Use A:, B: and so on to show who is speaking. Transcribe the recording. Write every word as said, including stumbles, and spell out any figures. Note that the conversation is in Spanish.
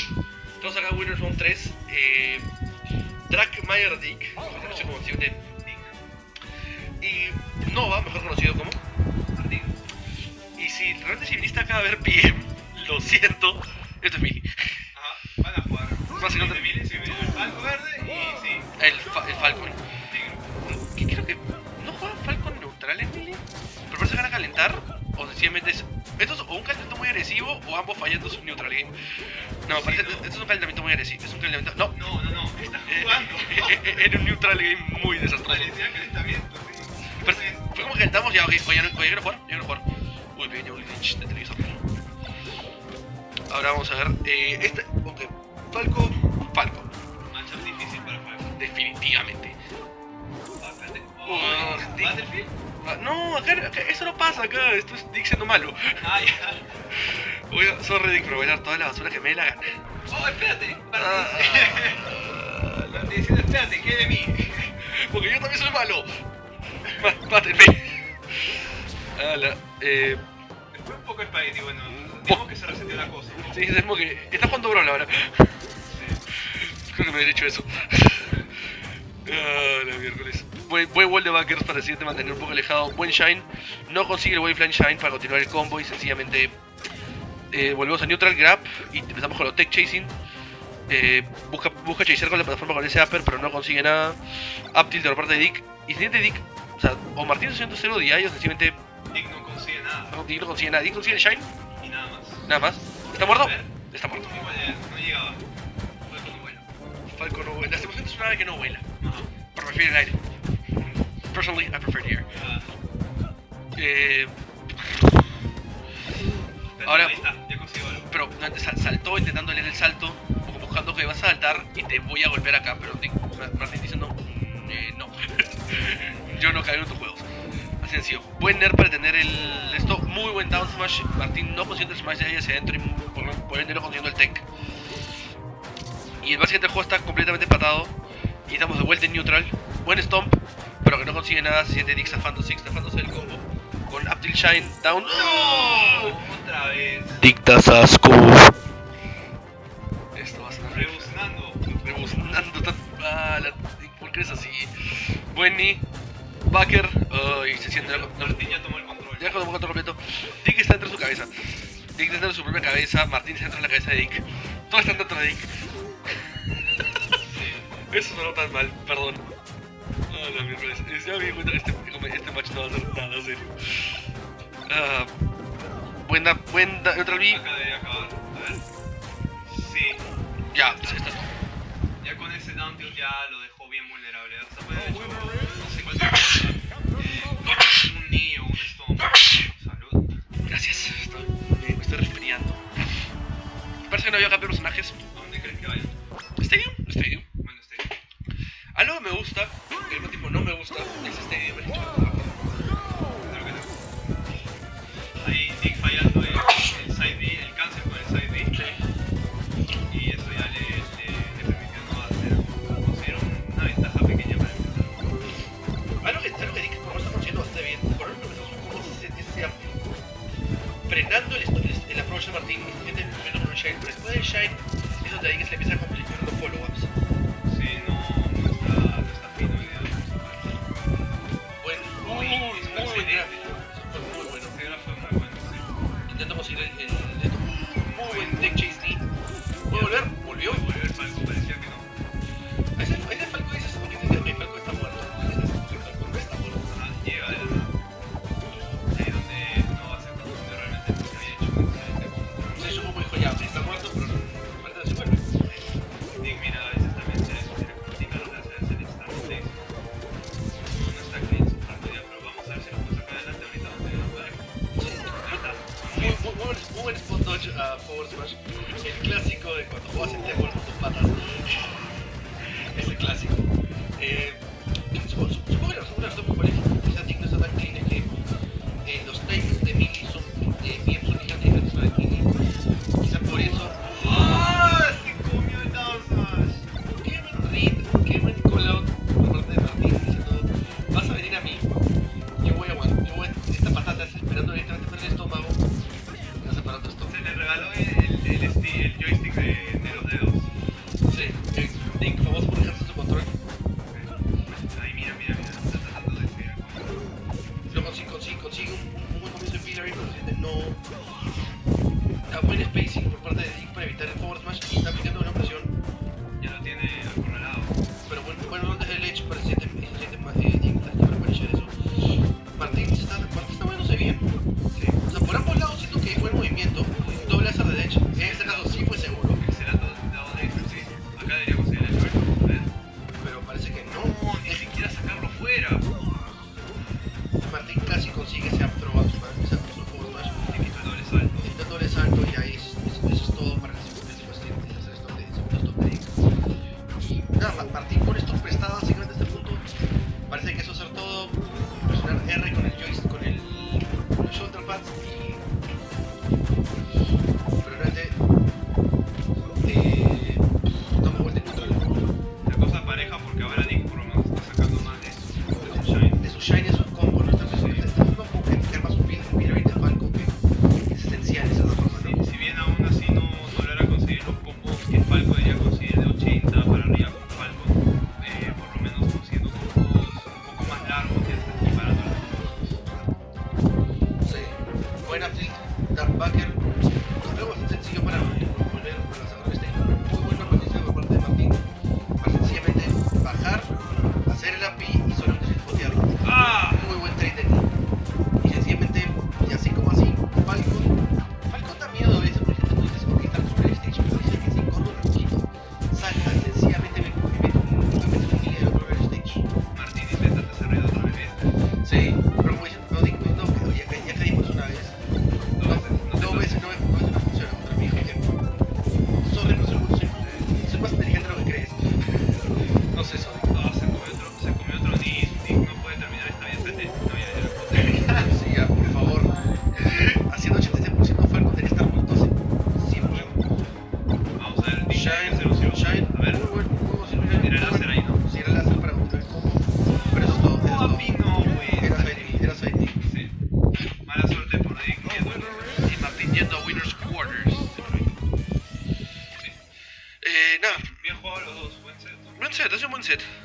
A: Tenemos acá Winners Round tres. Eh, Drakmayer Dick, mejor conocido como Dick. Y Nova, mejor conocido como Martín. Y si realmente si viniste acá a ver P M, lo siento, esto es Mili.
B: Ajá, van a jugar.
A: Básicamente
B: Mili, sí, el Falco Verde y sí.
A: El, fa el Falcon.
B: Tigre.
A: ¿Qué creo que no juegan Falcon neutral en Mili? Pero parece que van a calentar, o sencillamente es. Esto es o un calentamiento muy agresivo o ambos fallando su neutral game. No,
B: Sí,
A: parece,
B: no.
A: esto es un calentamiento muy agresivo. Es un calentamiento. No,
B: No, no, no, estás
A: eh,
B: jugando.
A: eh, eh, era un neutral game muy desastroso.
B: Parecía calentamiento, sí.
A: Pero fue como que calentamos ya, ok, oye, no, oye, quiero jugar, yo quiero jugar. Uy, pequeño glitch de televisor. Ahora vamos a ver. Eh, este. Ok, Falco. Falco.
B: Matchup difícil para Falco.
A: Definitivamente.
B: Bastante.
A: Oh,
B: Oh,
A: Dick.
B: ¿Battlefield?
A: Ah, no, acá, acá, eso no pasa acá. Esto es Dick siendo malo.
B: Ah, ya.
A: Voy a, sorry Dick, pero voy a dar toda la basura que me dé la gana.
B: Oh, espérate.
A: Ah,
B: Te diciendo, espérate, ¿qué de mí?
A: porque yo también soy malo. Má- Mátenme. Ala, eh.
B: Después un poco espagueti, bueno. Digamos que se reseteó la cosa.
A: Sí, es como que. Está jugando Brawl ahora. Creo que me he dicho eso. Ah, la miércoles. Buen, buen wall de backers para decidirte mantener un poco alejado. Buen Shine. No consigue el Waveflying Shine para continuar el combo y sencillamente eh, volvemos a Neutral Grab y empezamos con los Tech Chasing. Eh, busca, busca chasear con la plataforma con ese upper, pero no consigue nada. Up tilt de la parte de Dick. Y sencillamente Dick, o sea, o Martín haciendo cero D I o sencillamente
B: Dick no consigue nada.
A: no, Dick no consigue nada. Dick consigue el Shine,
B: Y nada más.
A: nada más. ¿Está muerto?
B: A ver.
A: Está muerto.
B: Igual eh, no llegaba. Falco no vuela.
A: Falco no vuela. Lastimosamente es una ave que no vuela,
B: Ajá.
A: pero prefiere el aire. Personally, I prefer the air.
B: Ah.
A: Eh,
B: Pero
A: Ahora-
B: ahí está, ya consiguió algo.
A: pero no, sal- saltó intentando leer el salto, como buscando que vas a saltar y te voy a golpear acá, pero Dick- Ma- Martín diciendo "Mm, eh, no, yo no caigo en tus juegos. Así sencillo. Buen nerf para tener el esto, muy buen down smash. Martín no consiguiendo el smash de ahí hacia adentro y por, por ende no consiguiendo el tech. Y el básicamente el juego está completamente empatado y estamos de vuelta en neutral. Buen stomp, pero que no consigue nada. Se siente Dick zafándose, zafándose del combo. Con up till shine, down.
B: ¡No! Otra vez.
A: Dick das asco. Esto va a ser
B: Rebuznando.
A: rebuznando tan... Ah, la... ¿por qué es así? Buen knee. Backer. Ay, se siente... No,
B: Martín ya tomó el control.
A: ya tomó control completo. Dick está dentro de su cabeza. Dick está dentro de su propia cabeza. Martín está dentro de la cabeza de Dick. Todos están dentro de Dick.
B: Sí.
A: Eso no tan mal, perdón. Ah, la mierda. es- Ya me di cuenta que este, este match no va a ser nada serio. Ah, buena, buen da- neutral B.
B: Acá debería acabar. A ver. Sí.
A: Ya, se está.
B: Ya con ese down tilt ya lo dejó bien vulnerable. O sea, puede haber hecho, no sé cuál sea. Eh, un knee o un stomp. Salud.
A: Gracias, estoy, me, me estoy resfriando. Parece que no había cambiado de personajes.
B: ¿A dónde crees que vaya?
A: Stadium, Stadium.
B: Bueno, este.
A: Algo que me gusta, que al mismo tiempo no me gusta, es Stadium. El hecho
B: Creo que no. Ahí Dick fallando el, el side B, el cancel con el side B.
A: de-
B: Y eso ya le, le, le permitió no hacer, conseguir una ventaja pequeña para empezar.
A: Algo que, algo que Dick por lo menos está consiguiendo bastante bien. Por lo menos como ese, ese frenando el, el, el approach de Martín y el primero con el Shine, pero después del Shine es donde Dick se le empieza a complicar los follow-ups.
B: Sí, no, no está, no está fino el dedo.
A: Buen,
B: Uy,
A: muy, muy buen
B: excelente.
A: grab. Fue muy bueno.
B: Ese grab fue muy bueno, sí.
A: Intento conseguir el, el, el esto. Muy buen Tech Chase D. ¿Puede volver? Volvió.
B: Volvió el Falco, parecía que no.
A: A ese, a ese Falco dices, porque dices que Falco está muerto. Dices que Falco no está muerto.
B: Ajá, llega de la nada. Ahí donde no va a ser tan donde realmente lo que había hecho un excelente control.
A: Sí, supongo que dijo ya, está muerto, pero falta de su vuelve.
B: Dick, mira, a veces también se sugiere practicar lo que hace es el Star Place. No está clean su partida, pero vamos a ver si lo puedo sacar adelante ahorita donde no podemos. Ahí está.
A: Muy, muy, muy buen, muy buen spot dodge a forward smash. El clásico de cuando juegas en tempo con tus patas. Ese clásico. Eh, supongo, supongo que la razón por la que me parece que quizá Dick no está tan clean es que eh, los timings de Melee son eh, bien son gigantes de la Melee. Quizá por eso.
B: ¡Ah! Se comió el down smash.
A: Qué buen read, qué buen call out por parte de Martín diciendo vas a venir a mí. Yo voy a aguantar, yo voy a, esta patata está esperando directamente por el estómago. Está separando esto.
B: Se le regaló el, el, el, sti- el joystick de Nero
A: set, ha sido un buen set.